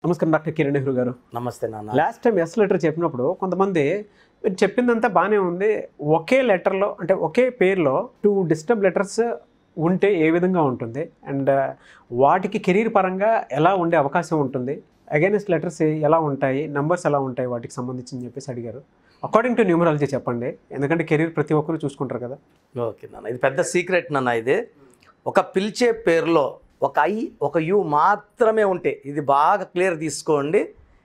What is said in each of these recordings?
నమస్కారం డాక్టర్ కిరణ్ నెహ్రూ గారు. నమస్తే నాన్న. లాస్ట్ టైం ఎస్ లెటర్ చెప్పినప్పుడు కొంతమంది మీరు చెప్పిందంతా బాగానే ఉంది, ఒకే లెటర్లో అంటే ఒకే పేరులో 2 డిస్టర్బ్ లెటర్స్ ఉంటే ఏ విధంగా ఉంటుంది అండ్ వాటికి కెరీర్ పరంగా ఎలా ఉండే అవకాశం ఉంటుంది, అగైనెస్ట్ లెటర్స్ ఎలా ఉంటాయి, నంబర్స్ ఎలా ఉంటాయి వాటికి సంబంధించి చెప్పేసి అడిగారు. అకార్డింగ్ టు న్యూమరాలజీ చెప్పండి, ఎందుకంటే కెరీర్ ప్రతి ఒక్కరు చూసుకుంటారు కదా. ఓకే నాన్న, ఇది పెద్ద సీక్రెట్ నాన్న. ఇది ఒక పిలిచే పేరులో ఒక ఐ ఒక యు మాత్రమే ఉంటే, ఇది బాగా క్లియర్ తీసుకోండి.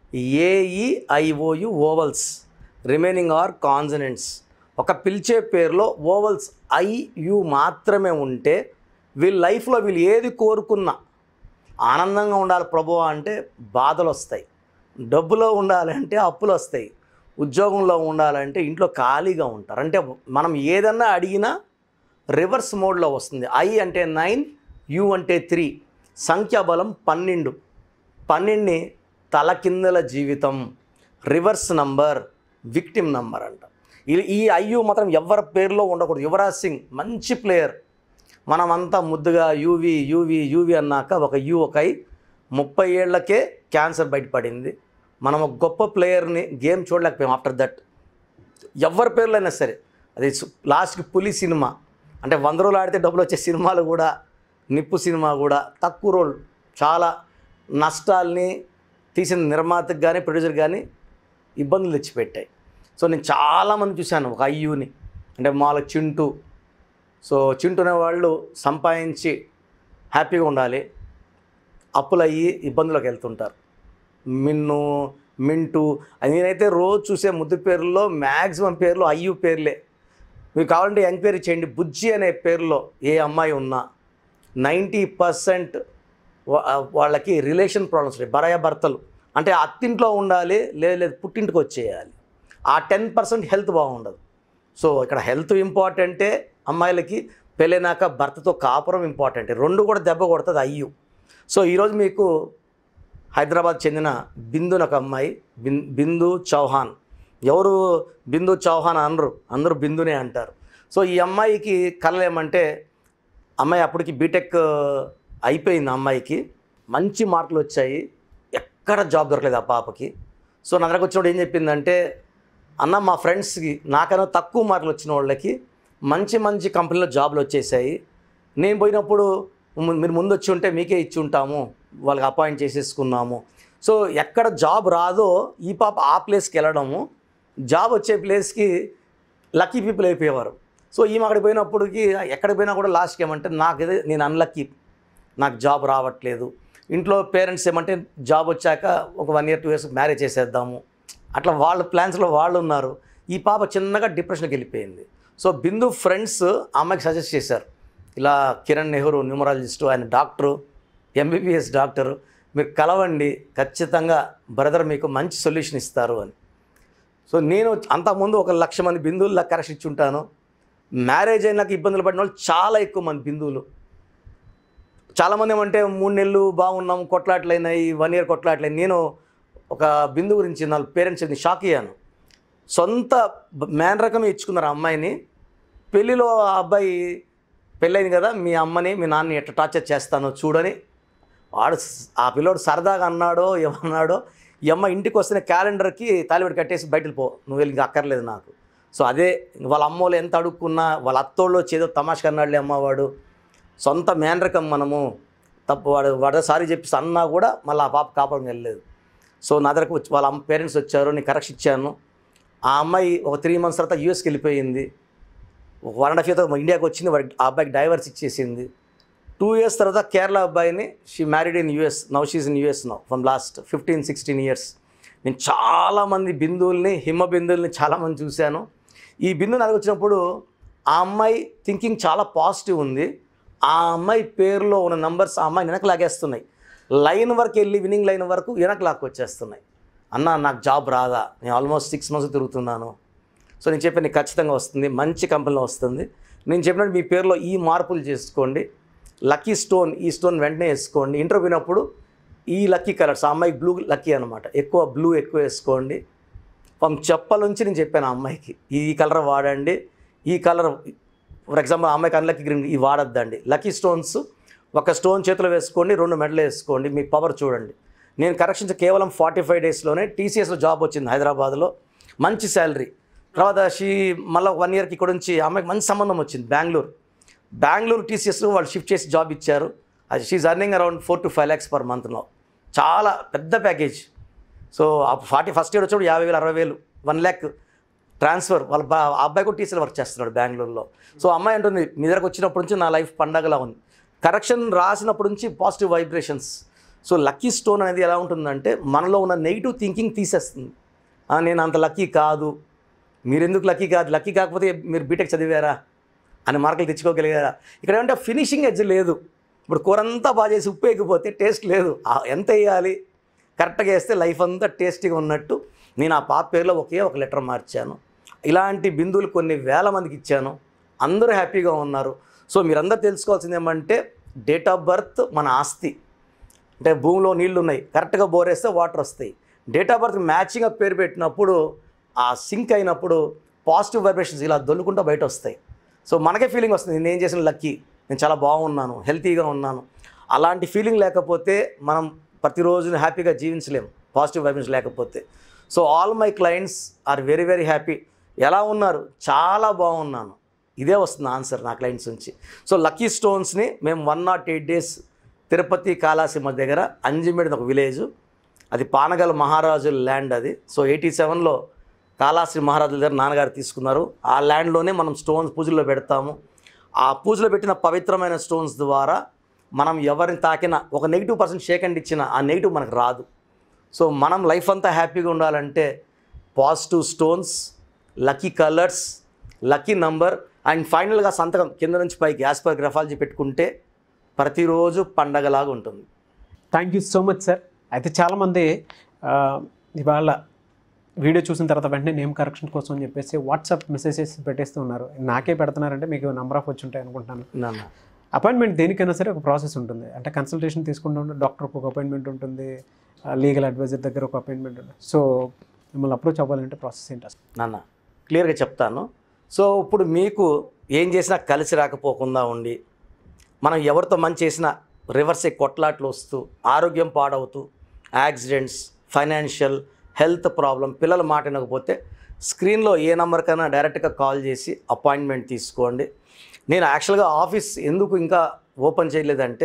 A E I O U vowels, remaining are consonants. ఒక పిలిచే పేరులో ఓవల్స్ ఐ యు మాత్రమే ఉంటే వీళ్ళ లైఫ్లో వీళ్ళు ఏది కోరుకున్నా, ఆనందంగా ఉండాలి ప్రభువా అంటే బాధలు వస్తాయి, డబ్బులో ఉండాలంటే అప్పులు వస్తాయి, ఉద్యోగంలో ఉండాలంటే ఇంట్లో ఖాళీగా ఉంటారు. అంటే మనం ఏదన్నా అడిగినా రివర్స్ మోడ్లో వస్తుంది. ఐ అంటే 9, యు అంటే 3, సంఖ్యాబలం 12. 12ని తలకిందల జీవితం, రివర్స్ నంబర్, విక్టిమ్ నంబర్ అంట. ఈ ఐయు మాత్రం ఎవరి పేరులో ఉండకూడదు. యువరాజ్ సింగ్ మంచి ప్లేయర్, మనమంతా ముద్దుగా యూవి యూవి యూవి అన్నాక ఒక యు ఒక ఐ 30 ఏళ్లకే క్యాన్సర్ బయటపడింది. మనం ఒక గొప్ప ప్లేయర్ని గేమ్ చూడలేకపోయాం. ఆఫ్టర్ దట్ ఎవరి పేర్లు అయినా సరే, అది లాస్ట్కి పులి సినిమా అంటే 100 రోజులు ఆడితే డబ్బులు వచ్చే సినిమాలు కూడా, నిప్పు సినిమా కూడా తక్కువ రోజులు చాలా నష్టాల్ని తీసిన నిర్మాతకు కానీ ప్రొడ్యూసర్ కానీ ఇబ్బందులు తెచ్చిపెట్టాయి. సో నేను చాలామంది చూశాను ఒక అయ్యూని, అంటే మామూలుగా చింటూ. సో చింటూ అనే వాళ్ళు సంపాదించి హ్యాపీగా ఉండాలి, అప్పులు అయ్యి ఇబ్బందులకు వెళ్తుంటారు. మిన్ను, మింటూ, నేనైతే రోజు చూసే ముద్దు పేర్లలో మ్యాక్సిమం పేర్లు అయ్యూ పేర్లే. మీకు కావాలంటే ఎంక్వైరీ చేయండి. బుజ్జి అనే పేరులో ఏ అమ్మాయి ఉన్నా 90% వాళ్ళకి రిలేషన్ ప్రాబ్లమ్స్ ఉంటాయి. భార్యాభర్తలు అంటే అత్తింట్లో ఉండాలి, లేదు పుట్టింటికి వచ్చేయాలి. ఆ 10% హెల్త్ బాగుండదు. సో ఇక్కడ హెల్త్ ఇంపార్టెంటే, అమ్మాయిలకి పెళ్ళైనాక భర్తతో కాపురం ఇంపార్టెంటే, రెండు కూడా దెబ్బ కొడుతుంది అయ్యు. సో ఈరోజు మీకు హైదరాబాద్ చెందిన బిందు ఒక అమ్మాయి, బిందు చౌహాన్. ఎవరు బిందు చౌహాన్ అనరు, అందరూ బిందునే అంటారు. సో ఈ అమ్మాయికి కళలు ఏమంటే, అమ్మాయి అప్పటికి బీటెక్ అయిపోయింది, అమ్మాయికి మంచి మార్కులు వచ్చాయి, ఎక్కడ జాబ్ దొరకలేదు ఆ పాపకి. సో నా దగ్గరకు వచ్చినప్పుడు ఏం చెప్పిందంటే, అన్న మా ఫ్రెండ్స్కి నాకన్నా తక్కువ మార్కులు వచ్చిన వాళ్ళకి మంచి మంచి కంపెనీలో జాబ్లు వచ్చేసాయి, నేను పోయినప్పుడు మీరు ముందు వచ్చి ఉంటే మీకే ఇచ్చి ఉంటాము, వాళ్ళకి అపాయింట్ చేసేసుకున్నాము. సో ఎక్కడ జాబ్ రాదో ఈ పాప ఆ ప్లేస్కి వెళ్ళడము, జాబ్ వచ్చే ప్లేస్కి లక్కీ పీపుల్ అయిపోయేవారు. సో ఈమె అక్కడికి పోయినప్పటికి ఎక్కడికి పోయినా కూడా లాస్ట్కి ఏమంటే, నేను అన్లక్కీ, నాకు జాబ్ రావట్లేదు. ఇంట్లో పేరెంట్స్ ఏమంటే జాబ్ వచ్చాక ఒక 1 year 2 years మ్యారేజ్ చేసేద్దాము, అట్లా వాళ్ళ ప్లాన్స్లో వాళ్ళు ఉన్నారు. ఈ పాప చిన్నగా డిప్రెషన్కి వెళ్ళిపోయింది. సో బిందు ఫ్రెండ్స్ అమ్మాయికి సజెస్ట్ చేశారు, ఇలా కిరణ్ నెహ్రూ న్యూమరాలజిస్టు, ఆయన డాక్టరు, MBBS డాక్టరు, మీరు కలవండి, ఖచ్చితంగా బ్రదర్ మీకు మంచి సొల్యూషన్ ఇస్తారు అని. సో నేను అంతకుముందు 1,00,000 మంది బిందువుల్లో కరెక్షన్ ఇచ్చి ఉంటాను. మ్యారేజ్ అయినాక ఇబ్బందులు పడిన వాళ్ళు చాలా ఎక్కువ మంది బిందువులు. చాలామంది ఏమంటే 3 నెలలు బాగున్నాము, కొట్లాట్లు అయినాయి, 1 year కొట్లాట్లయి. నేను ఒక బిందు గురించి నా పేరెంట్స్ షాక్ అయ్యాను. సొంత మ్యాన్ రకమే ఇచ్చుకున్నారు ఆ అమ్మాయిని. పెళ్ళిలో ఆ అబ్బాయి, పెళ్ళైంది కదా మీ అమ్మని మీ నాన్నని ఎట్లా టార్చర్ చేస్తానో చూడని వాడు, ఆ పిల్లోడు సరదాగా అన్నాడో ఏమన్నాడో, ఈ అమ్మ ఇంటికి వస్తున్న క్యాలెండర్కి తాలిబెట్టి కట్టేసి బయటకు పో, నువ్వు వెళ్ళి అక్కర్లేదు నాకు. సో అదే వాళ్ళ అమ్మోళ్ళు ఎంత అడుక్కున్నా, వాళ్ళ అత్తోళ్ళు చేదో తమాషగా అన్నాడులే అమ్మవాడు, సొంత మ్యాన్ రకం మనము, తప్పు వాడు సారీ చెప్పి అన్నా కూడా మళ్ళీ ఆ పాప కాపురం వెళ్ళలేదు. సో నా దగ్గరకు వచ్చి వాళ్ళ పేరెంట్స్ వచ్చారు, నేను కరెక్షన్ ఇచ్చాను. ఆ అమ్మాయి ఒక 3 months తర్వాత యూఎస్కి వెళ్ళిపోయింది. 1.5 year తర్వాత ఇండియాకి వచ్చింది, వాడికి ఆ అబ్బాయికి డైవర్స్ ఇచ్చేసింది. 2 years తర్వాత కేరళ అబ్బాయిని she married in US, now she's in US now from last 15-16 years. నేను చాలామంది బిందువుల్ని, హిమ బిందువుల్ని చాలామంది చూశాను. ఈ బిందు నాకు వచ్చినప్పుడు ఆ అమ్మాయి థింకింగ్ చాలా పాజిటివ్ ఉంది. ఆ అమ్మాయి పేరులో ఉన్న నంబర్స్ ఆ అమ్మాయి వెనక లాగేస్తున్నాయి. లైన్ వరకు వెళ్ళి విన్నింగ్ లైన్ వరకు వెనక లాక్కు వచ్చేస్తున్నాయి. అన్న నాకు జాబ్ రాదా, నేను ఆల్మోస్ట్ 6 months తిరుగుతున్నాను. సో నేను చెప్పాను నీకు ఖచ్చితంగా వస్తుంది, మంచి కంపెనీలో వస్తుంది. నేను చెప్పినట్టు మీ పేరులో ఈ మార్పులు చేసుకోండి. లక్కీ స్టోన్, ఈ స్టోన్ వెంటనే వేసుకోండి. ఇంటర్వ్యూనప్పుడు ఈ లక్కీ కలర్స్, ఆ అమ్మాయికి బ్లూ లక్కీ అనమాట, ఎక్కువ బ్లూ ఎక్కువ వేసుకోండి. చెప్పల నుంచి నేను చెప్పాను ఆ అమ్మాయికి, ఈ కలర్ వాడండి, ఈ కలర్ ఫర్ ఎగ్జాంపుల్ ఆ అమ్మాయికి అన్లక్కీ గ్రీన్, ఇవి వాడద్దండి. లక్కీ స్టోన్స్ ఒక స్టోన్ చేతిలో వేసుకోండి, 2 మెడలు వేసుకోండి, మీ పవర్ చూడండి. నేను కరెక్షన్స్ కేవలం 45 డేస్లోనే టీసీఎస్లో జాబ్ వచ్చింది హైదరాబాద్లో, మంచి శాలరీ. తర్వాత మళ్ళీ 1 ఇయర్కి ఇక్కడ నుంచి ఆమెకు మంచి సంబంధం వచ్చింది బెంగళూరు టీసీఎస్లో వాళ్ళు షిఫ్ట్ చేసి జాబ్ ఇచ్చారు. అది she's earning around 4 to 5 lakhs per మంత్లో, చాలా పెద్ద ప్యాకేజ్. సో ఫస్ట్ ఇయర్ వచ్చినప్పుడు 50,000 60,000 1 lakh ట్రాన్స్ఫర్. వాళ్ళ అబ్బాయి కూడా టీసీలో వర్క్ చేస్తున్నాడు బెంగళూరులో. సో అమ్మాయి అంటుంది, మీ దగ్గరకు వచ్చినప్పటి నుంచి నా లైఫ్ పండగలా ఉంది. కరెక్షన్ రాసినప్పటి నుంచి positive vibrations. So lucky stone అనేది ఎలా ఉంటుందంటే మనలో ఉన్న నెగిటివ్ థింకింగ్ తీసేస్తుంది. నేను అంత లక్కీ కాదు, మీరెందుకు లక్కీ కాదు, లక్కీ కాకపోతే మీరు బీటెక్ చదివారా అని మార్కులు తెచ్చుకోగలిగారా. ఇక్కడ ఏమంటే ఫినిషింగ్ ఎడ్జ్ లేదు. ఇప్పుడు కూర అంతా బాగా చేసి ఉప్పు వేయకపోతే టేస్ట్ లేదు. ఎంత వేయాలి, కరెక్ట్గా వేస్తే లైఫ్ అంతా టేస్టీగా ఉన్నట్టు. నేను ఆ పాప పేరులో ఒకే ఒక లెటర్ మార్చాను. ఇలాంటి బిందువులు కొన్ని వేల మందికి ఇచ్చాను, అందరూ హ్యాపీగా ఉన్నారు. సో మీరందరూ తెలుసుకోవాల్సింది ఏమంటే డేట్ ఆఫ్ బర్త్ మన ఆస్తి. అంటే భూమిలో నీళ్లు ఉన్నాయి, కరెక్ట్గా బోరేస్తే వాటర్ వస్తాయి. డేట్ ఆఫ్ బర్త్ మ్యాచింగ్గా పేరు పెట్టినప్పుడు ఆ సింక్ అయినప్పుడు పాజిటివ్ వైబ్రేషన్స్ ఇలా దొల్లుకుంటూ బయట వస్తాయి. సో మనకే ఫీలింగ్ వస్తుంది, నేను ఏం చేసిన లక్కీ, నేను చాలా బాగున్నాను, హెల్తీగా ఉన్నాను. అలాంటి ఫీలింగ్ లేకపోతే మనం ప్రతిరోజు హ్యాపీగా జీవించలేము, పాజిటివ్ వైబ్రేషన్స్ లేకపోతే. So all my clients are very very happy. ఎలా ఉన్నారు, చాలా బాగున్నాను, ఇదే వస్తుంది ఆన్సర్ నా క్లయింట్స్ నుంచి. సో లక్కీ స్టోన్స్ని మేము 108 days తిరుపతి కాళాసీమ దగ్గర అంజిమేడ్ ఒక విలేజ్, అది పానగల్ మహారాజుల ల్యాండ్ అది. సో 87లో కాళాశ్రీ మహారాజుల దగ్గర నాన్నగారు తీసుకున్నారు. ఆ ల్యాండ్లోనే మనం స్టోన్స్ పూజల్లో పెడతాము. ఆ పూజలో పెట్టిన పవిత్రమైన స్టోన్స్ ద్వారా మనం ఎవరిని తాకినా ఒక -% షేక్ హ్యాండ్ ఇచ్చినా ఆ నెగిటివ్ మనకు రాదు. సో మనం లైఫ్ అంతా హ్యాపీగా ఉండాలంటే positive stones, lucky colours, lucky number and ఫైనల్గా సంతకం కింద నుంచి పైకి యాజ్ పర్ గ్రఫాలజీ పెట్టుకుంటే ప్రతిరోజు పండగలాగా ఉంటుంది. Thank you so much sir. అయితే చాలామంది ఇవాళ వీడియో చూసిన తర్వాత వెంటనే నేమ్ కరెక్షన్ కోసం అని చెప్పేసి వాట్సాప్ మెసేజెస్ పెట్టేస్తూ ఉన్నారు. నాకే పెడుతున్నారంటే మీకు నెంబర్ ఆఫ్ వచ్చి ఉంటాయి అనుకుంటున్నాను. అపాయింట్మెంట్ దేనికైనా సరే ఒక ప్రాసెస్ ఉంటుంది. అంటే కన్సల్టేషన్ తీసుకుంటూ డాక్టర్కి ఒక అపాయింట్మెంట్ ఉంటుంది, లీగల్ అడ్వైజర్ దగ్గర ఒక అపాయింట్మెంట్ ఉంటుంది. సో మిమ్మల్ని అప్రోచ్ అవ్వాలంటే ప్రాసెస్ ఏంటి అసలు? నాన్న క్లియర్గా చెప్తాను. సో ఇప్పుడు మీకు ఏం చేసినా కలిసి రాకపోకుండా ఉండి, మనం ఎవరితో మంచి చేసినా రివర్స్ కొట్లాట్లు వస్తూ, ఆరోగ్యం పాడవుతూ, యాక్సిడెంట్స్, ఫైనాన్షియల్, హెల్త్ ప్రాబ్లం, పిల్లల మాట వినకపోతే స్క్రీన్లో ఏ నెంబర్కైనా డైరెక్ట్గా కాల్ చేసి అపాయింట్మెంట్ తీసుకోండి. నేను యాక్చువల్గా ఆఫీస్ ఎందుకు ఇంకా ఓపెన్ చేయలేదంటే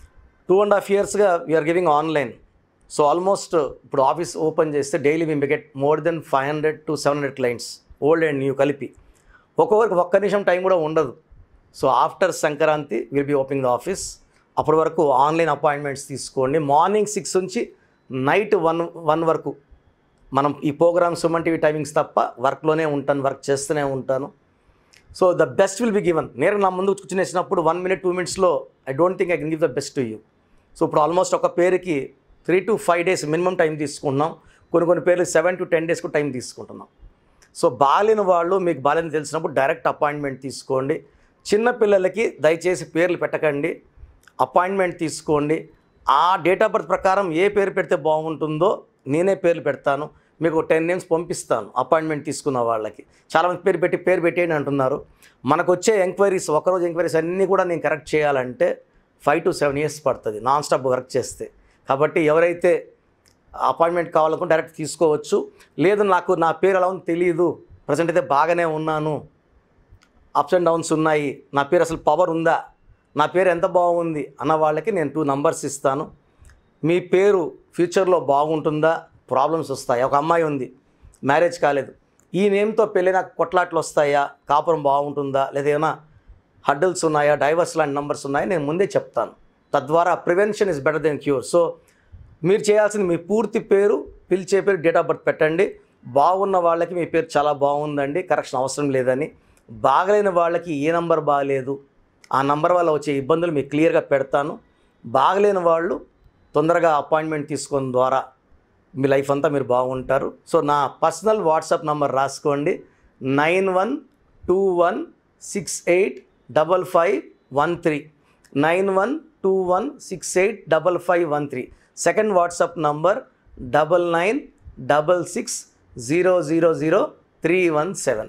2.5 yearsగా we are giving online. So almost ఇప్పుడు ఆఫీస్ ఓపెన్ చేస్తే daily we get more than 500 to 700 clients, old and new కలిపి. ఒక్కొక్కరికి ఒక్క నిమిషం టైం కూడా ఉండదు. So after Sankranti will be opening the office. అప్పటి వరకు ఆన్లైన్ అపాయింట్మెంట్స్ తీసుకోండి. మార్నింగ్ 6 నుంచి నైట్ 1 వరకు మనం ఈ ప్రోగ్రామ్ సుమన్ టీవీ టైమింగ్స్ తప్ప వర్క్లోనే ఉంటాను, వర్క్ చేస్తూనే ఉంటాను. So the best will be given. నేను నా ముందు కూర్చునేసినప్పుడు 1 minute 2 minutesలో I don't think I can give the best to you. సో ఇప్పుడు ఆల్మోస్ట్ ఒక పేరుకి 3 to 5 days మినిమం టైం తీసుకుంటున్నాం. కొన్ని పేర్లు 7 to 10 days టైం తీసుకుంటున్నాం. సో బాలేని వాళ్ళు, మీకు బాలేని తెలిసినప్పుడు డైరెక్ట్ అపాయింట్మెంట్ తీసుకోండి. చిన్నపిల్లలకి దయచేసి పేర్లు పెట్టకండి, అపాయింట్మెంట్ తీసుకోండి. ఆ డేట్ ఆఫ్ బర్త్ ప్రకారం ఏ పేరు పెడితే బాగుంటుందో నేనే పేర్లు పెడతాను. మీకు 10 names పంపిస్తాను అపాయింట్మెంట్ తీసుకున్న వాళ్ళకి. చాలామంది పేరు పెట్టేయండి అంటున్నారు. మనకు వచ్చే ఎంక్వైరీస్, ఒకరోజు ఎంక్వైరీస్ అన్నీ కూడా నేను కరెక్ట్ చేయాలంటే 5 to 7 years పడుతుంది నాన్ స్టాప్ వర్క్ చేస్తే. కాబట్టి ఎవరైతే అపాయింట్మెంట్ కావాలనుకుంటే డైరెక్ట్ తీసుకోవచ్చు. లేదు నాకు నా పేరు ఎలా ఉందో తెలియదు, ప్రజెంట్ అయితే బాగానే ఉన్నాను, అప్స్ అండ్ డౌన్స్ ఉన్నాయి, నా పేరు అసలు పవర్ ఉందా, నా పేరు ఎంత బాగుంది అన్న వాళ్ళకి నేను 2 numbers ఇస్తాను. మీ పేరు ఫ్యూచర్లో బాగుంటుందా, ప్రాబ్లమ్స్ వస్తాయా? ఒక అమ్మాయి ఉంది, మ్యారేజ్ కాలేదు, ఈ నేమ్తో పెళ్ళి నాకు కొట్లాట్లు వస్తాయా, కాపురం బాగుంటుందా, లేదా ఏమైనా హడ్డల్స్ ఉన్నాయా, డైవర్స్ లాంటి నెంబర్స్ ఉన్నాయా, నేను ముందే చెప్తాను. తద్వారా prevention is better than cure. So మీరు చేయాల్సింది మీ పూర్తి పేరు, పిలిచే పేరు, డేట్ ఆఫ్ బర్త్ పెట్టండి. బాగున్న వాళ్ళకి మీ పేరు చాలా బాగుందండి, కరెక్షన్ అవసరం లేదని. బాగలేని వాళ్ళకి ఏ నంబర్ బాగలేదు, ఆ నంబర్ వల్ల వచ్చే ఇబ్బందులు మీకు క్లియర్గా పెడతాను. బాగలేని వాళ్ళు తొందరగా అపాయింట్మెంట్ తీసుకోవడం ద్వారా మీ లైఫ్ అంతా మీరు బాగుంటారు. సో నా పర్సనల్ వాట్సాప్ నంబర్ రాసుకోండి, 9121685513, 9121685513. Second WhatsApp number 9966000317,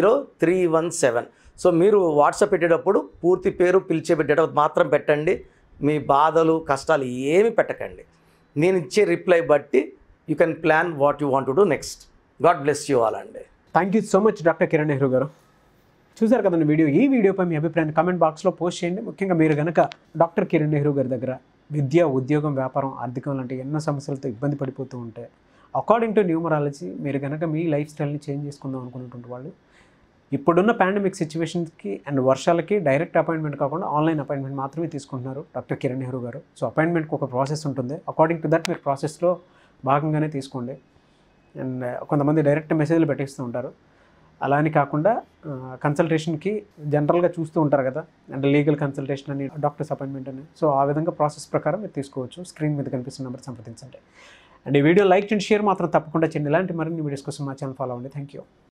9966000317. సో మీరు వాట్సాప్ పెట్టేటప్పుడు పూర్తి పేరు, పిలిచే డేట్ మాత్రం పెట్టండి. మీ బాధలు కష్టాలు ఏమి పెట్టకండి. నేను ఇచ్చే రిప్లై బట్టి you can plan what you want to do next. God bless you all అండి. Thank you so much doctor Kiran Nehru garu. చూసారు కదండి వీడియో. ఈ వీడియోపై మీ అభిప్రాయాన్ని కామెంట్ బాక్స్లో పోస్ట్ చేయండి. ముఖ్యంగా మీరు కనుక డాక్టర్ కిరణ్ నెహ్రూ గారి దగ్గర విద్య, ఉద్యోగం, వ్యాపారం, ఆర్థికం లాంటి ఎన్నో సమస్యలతో ఇబ్బంది పడిపోతూ ఉంటే అకార్డింగ్ టు న్యూమరాలజీ మీరు కనుక మీ లైఫ్ స్టైల్ని చేంజ్ చేసుకుందాం అనుకున్నటువంటి వాళ్ళు ఇప్పుడున్న పాండమిక్ సిచ్యువేషన్స్కి అండ్ వర్షాలకి డైరెక్ట్ అపాయింట్మెంట్ కాకుండా ఆన్లైన్ అపాయింట్మెంట్ మాత్రమే తీసుకుంటున్నారు డాక్టర్ కిరణ్ నెహ్రూ గారు. సో అపాయింట్మెంట్కి ఒక ప్రాసెస్ ఉంటుంది. అకార్డింగ్ టు దట్ మీరు ప్రాసెస్లో భాగంగానే తీసుకోండి. అండ్ కొంతమంది డైరెక్ట్ మెసేజ్లు పెట్టిస్తూ ఉంటారు. అలా అని కాకుండా కన్సల్టేషన్కి జనరల్గా చూస్తూ ఉంటారు కదా, అంటే లీగల్ కన్సల్టేషన్ అని, డాక్టర్స్ అపాయింట్మెంట్ అని. సో ఆ విధంగా ప్రాసెస్ ప్రకారం మీరు తీసుకోవచ్చు. స్క్రీన్ మీద కనిపిస్తున్న నెంబర్ సంప్రదించండి. అండ్ ఈ వీడియో లైక్ చేయండి, షేర్ మాత్రం తప్పకుండా చేయండి. ఇలాంటి మరిన్ని వీడియోస్ కోసం మా ఛానల్ ఫాలో అవ్వండి. Thank you.